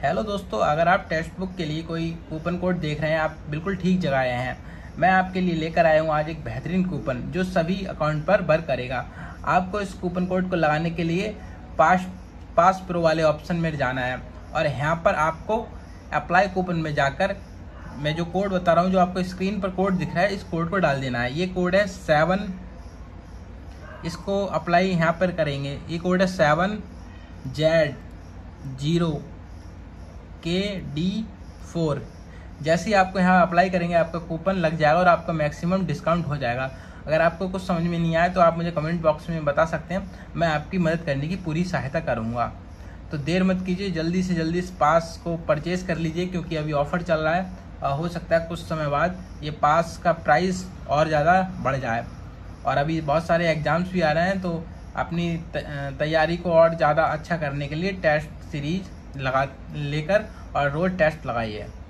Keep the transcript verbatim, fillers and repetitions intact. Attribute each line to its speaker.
Speaker 1: Hello दोस्तों, अगर आप टेक्स्ट बुक के लिए कोई कूपन कोड देख रहे हैं, आप बिल्कुल ठीक जगह आए हैं। मैं आपके लिए लेकर आया हूँ आज एक बेहतरीन कूपन जो सभी अकाउंट पर वर्क करेगा। आपको इस कूपन कोड को लगाने के लिए पास पास प्रो वाले ऑप्शन में जाना है और यहाँ पर आपको अप्लाई कूपन में जाकर मैं जो कोड बता रहा हूँ, जो आपको स्क्रीन पर कोड दिख रहा है, इस कोड को डाल देना है। ये कोड है सेवन, इसको अप्लाई यहाँ पर करेंगे। ये कोड है seven Z zero K D four. जैसे ही आपको यहाँ अप्लाई करेंगे आपका कूपन लग जाएगा और आपका मैक्सिमम डिस्काउंट हो जाएगा। अगर आपको कुछ समझ में नहीं आया तो आप मुझे कमेंट बॉक्स में बता सकते हैं, मैं आपकी मदद करने की पूरी सहायता करूँगा। तो देर मत कीजिए, जल्दी से जल्दी इस पास को परचेज कर लीजिए क्योंकि अभी ऑफर चल रहा है। हो सकता है कुछ समय बाद ये पास का प्राइस और ज़्यादा बढ़ जाए। और अभी बहुत सारे एग्ज़ाम्स भी आ रहे हैं, तो अपनी तैयारी को और ज़्यादा अच्छा करने के लिए टेस्ट सीरीज लगा लेकर और रोज़ टेस्ट लगाइए।